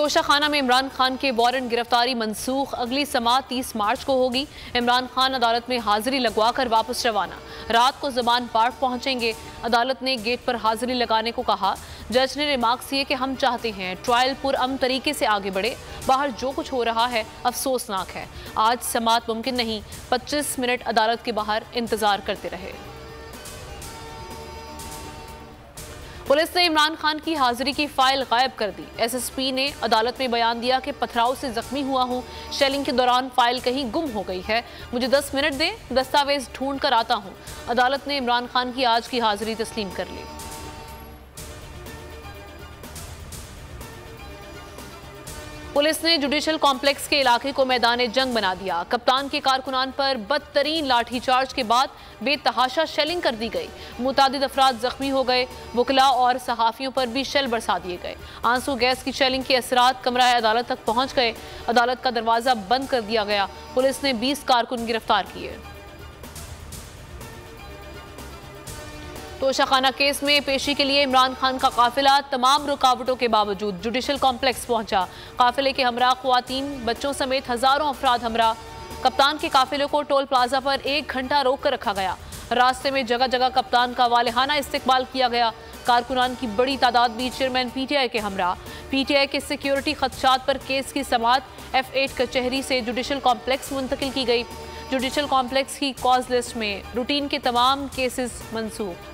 तोशाखाना में इमरान खान के वारंट गिरफ्तारी मंसूख। अगली समाअत 30 मार्च को होगी। इमरान खान अदालत में हाजिरी लगवाकर वापस रवाना। रात को जमान पार्क पहुंचेंगे। अदालत ने गेट पर हाजिरी लगाने को कहा। जज ने रिमार्क्स किए कि हम चाहते हैं ट्रायल पुरअमन तरीके से आगे बढ़े। बाहर जो कुछ हो रहा है अफसोसनाक है। आज समाअत मुमकिन नहीं। 25 मिनट अदालत के बाहर इंतजार करते रहे। पुलिस ने इमरान खान की हाजिरी की फाइल गायब कर दी। एसएसपी ने अदालत में बयान दिया कि पथराव से जख्मी हुआ हूं। शेलिंग के दौरान फाइल कहीं गुम हो गई है। मुझे 10 मिनट दें, दस्तावेज ढूंढ कर आता हूं। अदालत ने इमरान खान की आज की हाजिरी तस्लीम कर ली। पुलिस ने जुडिशल कॉम्प्लेक्स के इलाके को मैदान जंग बना दिया। कप्तान के कारकुनान पर बदतरीन लाठीचार्ज के बाद बेतहाशा शेलिंग कर दी गई। मुतादिद अफराद जख्मी हो गए। वकला और सहाफियों पर भी शेल बरसा दिए गए। आंसू गैस की शेलिंग के असरात कमरा अदालत तक पहुंच गए। अदालत का दरवाजा बंद कर दिया गया। पुलिस ने 20 कारकुन गिरफ्तार किए। तोशाखाना केस में पेशी के लिए इमरान खान का काफिला तमाम रुकावटों के बावजूद जुडिशल कॉम्प्लेक्स पहुंचा। काफिले के हमरा ख्वातीन, बच्चों समेत हजारों अफराद हमरा। कप्तान के काफिले को टोल प्लाजा पर 1 घंटा रोक कर रखा गया। रास्ते में जगह जगह कप्तान का वालेहाना इस्तकबाल किया गया। कारकुनान की बड़ी तादाद भी चेयरमैन पीटीआई के हमरा। पीटीआई के सिक्योरिटी खदशात पर केस की समाअत F8 कचहरी से जुडिशल कॉम्प्लेक्स मुंतकिल की गई। जुडिशल कॉम्प्लेक्स की कॉज लिस्ट में रूटीन के तमाम केसेस मनसूख।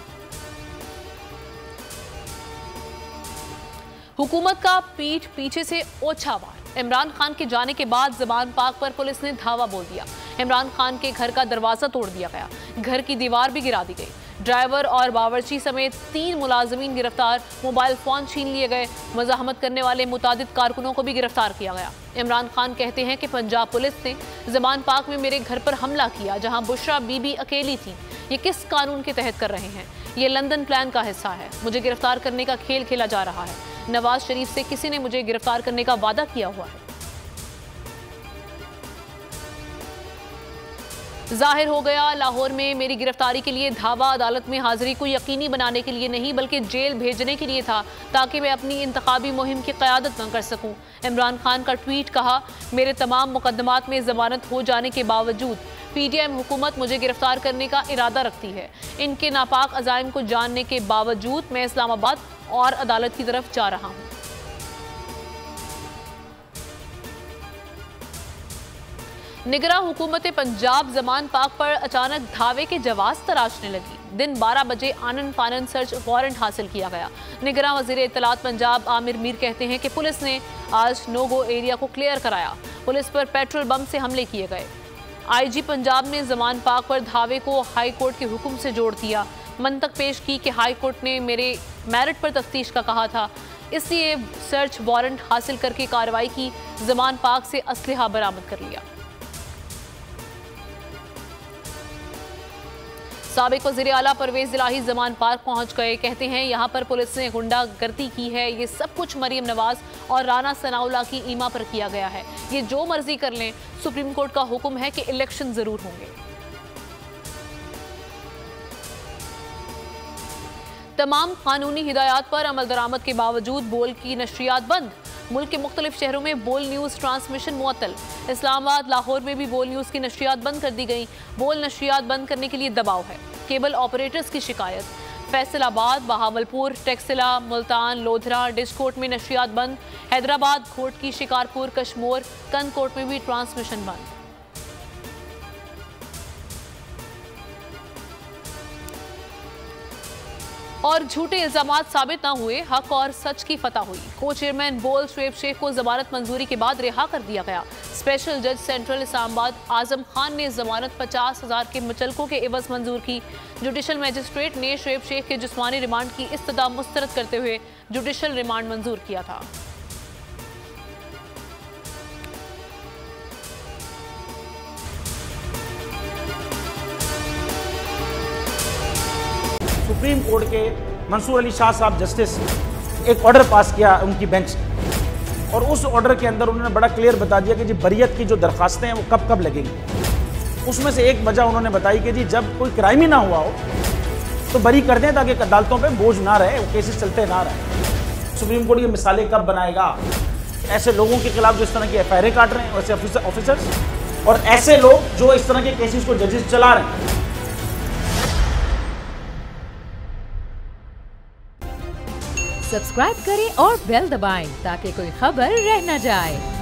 हुकूमत का पीठ पीछे से ओछा वार। इमरान खान के जाने के बाद जमान पार्क पर पुलिस ने धावा बोल दिया। इमरान खान के घर का दरवाजा तोड़ दिया गया। घर की दीवार भी गिरा दी गई। ड्राइवर और बावर्ची समेत 3 मुलाजमीन गिरफ्तार। मोबाइल फोन छीन लिए गए। मज़ाहमत करने वाले मुतादिद कारकुनों को भी गिरफ्तार किया गया। इमरान खान कहते हैं कि पंजाब पुलिस ने जमान पार्क में मेरे घर पर हमला किया, जहां बुशरा बीबी अकेली थी। ये किस कानून के तहत कर रहे हैं? ये लंदन प्लान का हिस्सा है। मुझे गिरफ्तार करने का खेल खेला जा रहा है। नवाज शरीफ से किसी ने मुझे गिरफ्तार करने का वादा किया हुआ है। जाहिर हो गया, लाहौर में मेरी गिरफ्तारी के लिए धावा अदालत में हाजिरी को यकीनी बनाने के लिए नहीं बल्कि जेल भेजने के लिए था, ताकि मैं अपनी इंतखाबी मुहिम की क़यादत न कर सकूं। इमरान खान का ट्वीट कहा, मेरे तमाम मुकदमात में जमानत हो जाने के बावजूद पीटीएम हुकूमत मुझे गिरफ्तार करने का इरादा रखती है। इनके नापाक अज़ाइम को जानने के बावजूद मैं इस्लामाबाद और अदालत की तरफ जा रहा हूं। निगरां हुकूमत पंजाब जमान पार्क पर अचानक धावे के जवाब तराशने लगी। दिन 12 बजे आनन फानन सर्च वारंट हासिल किया गया। निगरां वज़ीर इत्तलात पंजाब आमिर मीर कहते हैं कि पुलिस ने आज नो गो एरिया को क्लियर कराया। पुलिस पर पेट्रोल बम से हमले किए गए। आईजी पंजाब ने जमान पार्क पर धावे को हाई कोर्ट के हुक्म से जोड़ दिया। मंतक पेश की कि हाई कोर्ट ने मेरे मेरिट पर तफ्तीश का कहा था, इसलिए सर्च वारंट हासिल करके कार्रवाई की। जमान पार्क से असलहा बरामद कर लिया। साबिक वज़ीर आला परवेज इलाही जमान पार्क पहुंच गए। कहते हैं यहाँ पर पुलिस ने गुंडागर्दी की है। ये सब कुछ मरियम नवाज और राना सनाउल्लाह की ईमा पर किया गया है। ये जो मर्जी कर लें, सुप्रीम कोर्ट का हुक्म है कि इलेक्शन जरूर होंगे। तमाम कानूनी हिदायत पर अमल दरामद के बावजूद बोल की नशरियात बंद। मुल्क के मुख्तलिफ शहरों में बोल न्यूज़ ट्रांसमिशन मुअत्तल। इस्लामाबाद, लाहौर में भी बोल न्यूज़ की नशरियात बंद कर दी गई। बोल नशरियात बंद करने के लिए दबाव है। केबल ऑपरेटर्स की शिकायत। फैसलाबाद, बहावलपुर, टेक्सिला, मुल्तान, लोधरा, डिस्कोट में नशरियात बंद। हैदराबाद, घोटकी, शिकारपुर, कश्मोर, कंदकोट में भी ट्रांसमिशन बंद। और झूठे इल्जामात साबित न हुए, हक और सच की फतह हुई। को चेयरमैन बोल शुएब शेख को जमानत मंजूरी के बाद रिहा कर दिया गया। स्पेशल जज सेंट्रल इस्लामाबाद आजम खान ने जमानत 50,000 के मुचलकों के एवज मंजूर की। जुडिशल मजिस्ट्रेट ने शुएब शेख के जिस्मानी रिमांड की इस्तदा मुस्तरद करते हुए जुडिशल रिमांड मंजूर किया था। सुप्रीम कोर्ट के मंसूर अली शाह साहब जस्टिस एक ऑर्डर पास किया उनकी बेंच, और उस ऑर्डर के अंदर उन्होंने बड़ा क्लियर बता दिया कि जी बरियत की जो दरखास्तें हैं वो कब कब लगेंगी। उसमें से एक वजह उन्होंने बताई कि जी जब कोई क्राइम ही ना हुआ हो तो बरी कर दें, ताकि अदालतों पे बोझ ना रहे, वो केसेस चलते ना रहे। सुप्रीम कोर्ट ये मिसालें कब बनाएगा ऐसे लोगों के खिलाफ जो इस तरह की एफआईआर काट रहे हैं, वैसे ऑफिसर्स, और ऐसे लोग जो इस तरह के केसेस को जजेस चला रहे हैं। सब्सक्राइब करें और बेल दबाएं ताकि कोई खबर रह न जाए।